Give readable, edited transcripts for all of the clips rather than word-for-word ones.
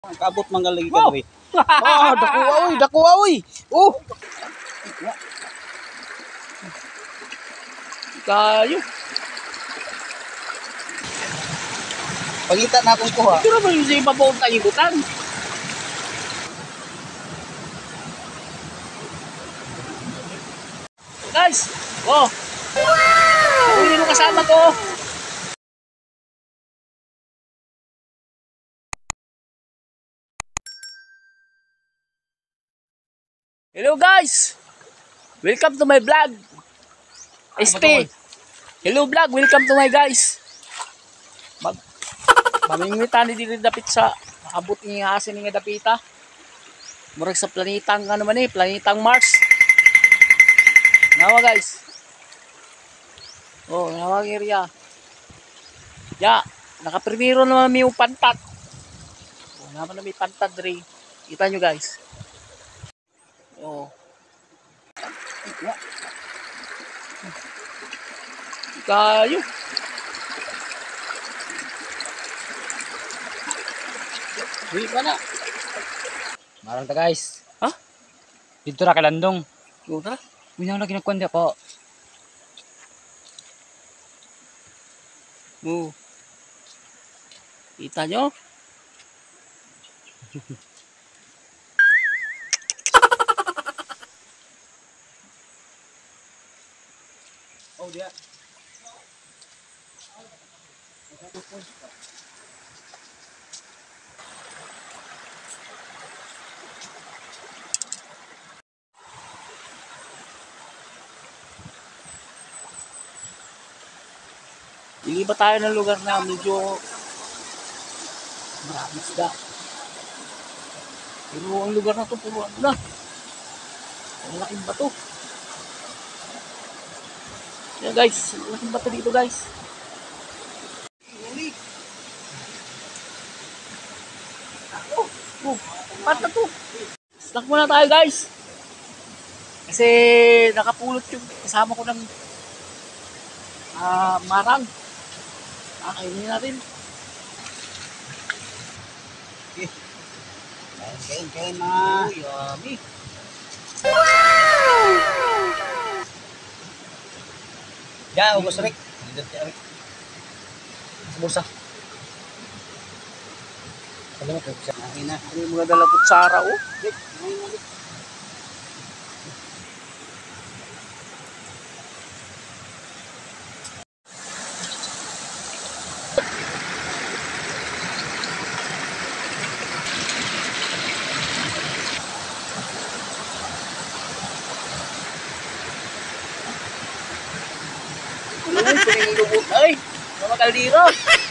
Kabot manggalagi ka diri. Oh, dako aoy. Oh. Kayo. Pagita na akong kuha. Pero ba yung sa ibabaw tayo ibutan? Guys! Oh! Wow! Hindi mo kasama ko! Hello guys! Welcome to my vlog! SP! Hello vlog! Welcome to my guys! Mamingwitan ni dito dapit sa abot ni asin nga dapita. Murag sa planetang ano man planetang Mars. Nawa guys. Oh, nawa area. Ya, nakapremiro naman may pantat. Oh, naman na may pantat dre. Kita nyo guys. Oh. Kayo. Uy, mana? Marang ta guys. Ha? Dito ra kalandong. Yun ha? Minang lagi nagkwanda ko. Oh. Kita nyo? Oh, dia. Ilipat tayo ng lugar na medyo maraming isda. Pero ang lugar na ito puro ano na. Ang laking bato. Yan guys, ang laking bato dito guys. Oh, pata to. Snack muna tayo guys. Kasi nakapulot yung kasama ko ng marang. Kainin natin. Kain na. Oh, yummy. Ya, ubos rek. Dito ti rek. Sa bulsa. Salamat po sa ina. May mga dala kutsara oh. Rek, ngayon na rek. Ay, mga kaldero.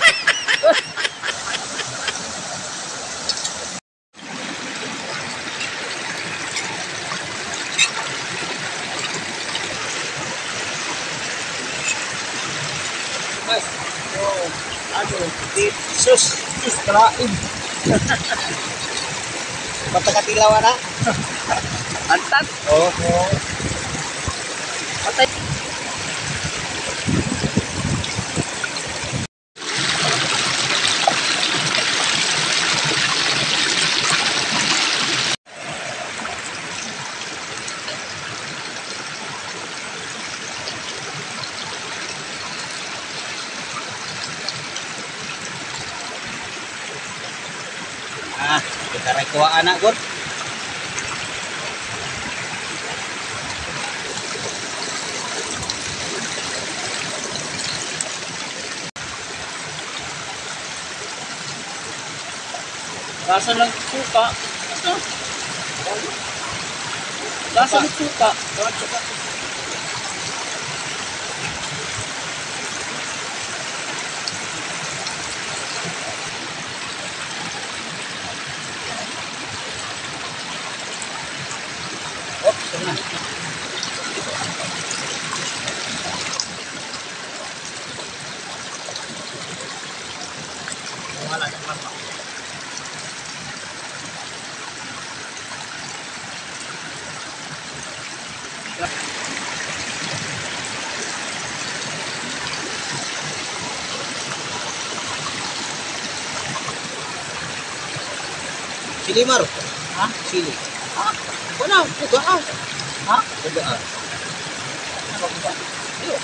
Mas. Oh, ano? Sus kalain. Patakatilaw na. Antat. Oh. Patay. Kita rin kuha anak god. Lasa ng suka. Lasa ng suka. Wala na pa. Sili Mar. Ha? Sili. Ha? Wala, buga ah. Ha? Buga ah. Ano ba? Ayun.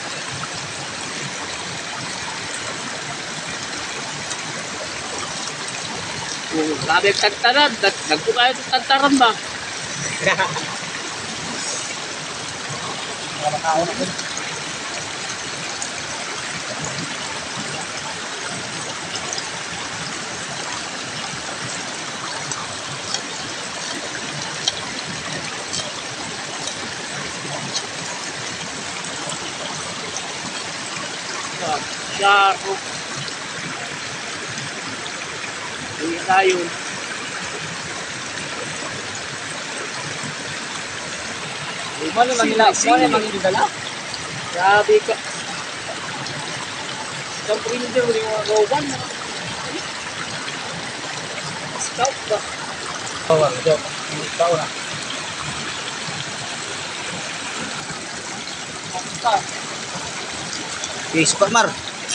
Oh, grabe ang tagtaran. Nagbuka yung tagtaran ba? Yaro. Uwi tayo. Mana manginidala? Grabe ka. Isang printer, wala yung mga gawan. Scout ba? Bawang, joke. Hindi pa na. Yes, Pak Mar.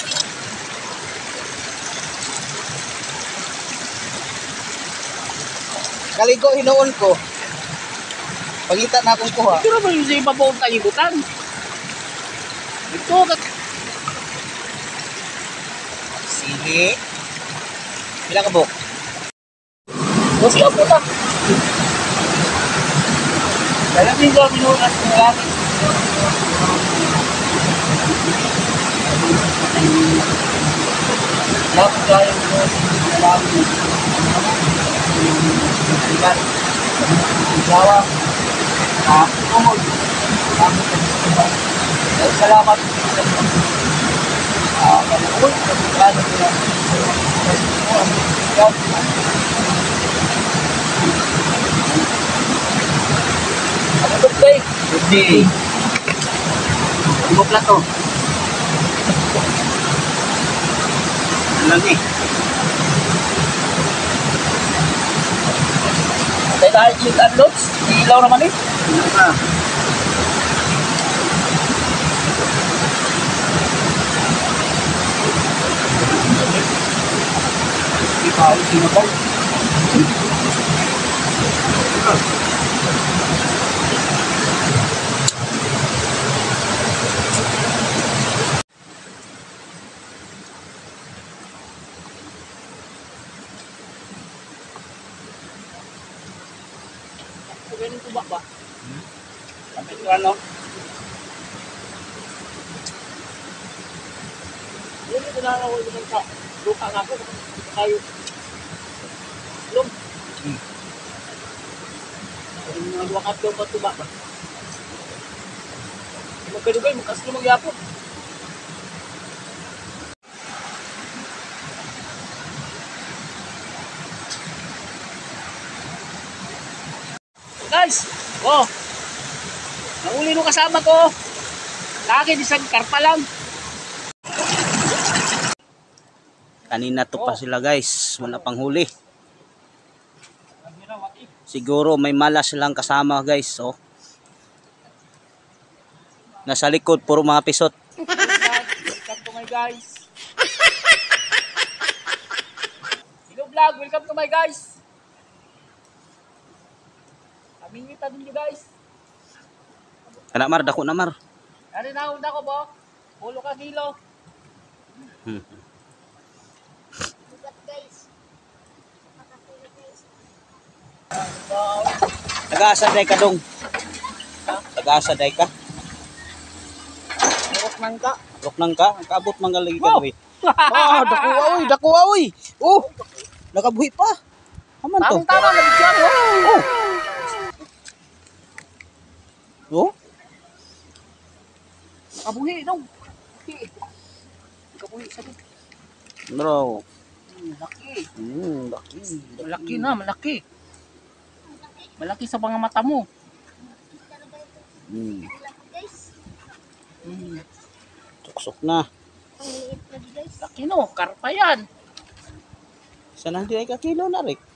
Kaligo hinuon ko. Pangita na akong kuha. Ito naman yung sa iba pong kalibutan. Ito ka. Sili. Pila ka buk? Basta ka po lang. Kaya din ko binunas ng langit. Lahat tayo mo ng langit. Ilan. Jawa. Tumog. Salamat. Uy, salamat nila. Ano to, Play? Good day. Ano plato? Ano lang eh? Tayo tayo yung unloads. Ilaw naman eh. Ano ka? Ikaw, sino ba? Ganun tuba ba? Kapit ko ano? Yun yung pinanawal naman sa luka nga po. Tayo. Lum. Yung mga wakat daw pa tuba ba? Magkanugay, magkaslo magyapon. Guys, oh, nahuli nung kasama ko. Sa akin, isang karpa lang. Kanina to pa sila guys. Wala pang huli. Siguro may malas silang kasama guys. Oh. Nasa likod, puro mga pisot. Welcome to my guys. Hello vlog, welcome to my guys. Amingita din nyo guys. Kana Mar, dako na Mar. Ano na una ko po? Pulo ka kilo. Taga-asa day ka dong. Taga-asa day ka. Urok nang ka. Rok nang ka, kaabot man galagi ka Wow! gabi. Ah, dako aoy. Oh. Nakabuhi pa. Haman to. Tamang-tama na bigyan. Oh. Oh. Kabuhi daw. Kabuhi sa to. Bro. Laki. Laki. Malaki na, malaki. Malaki sa mga mata mo. Suksok na. Laki no, karpa yan. Sana hindi ay ka kilo na rin.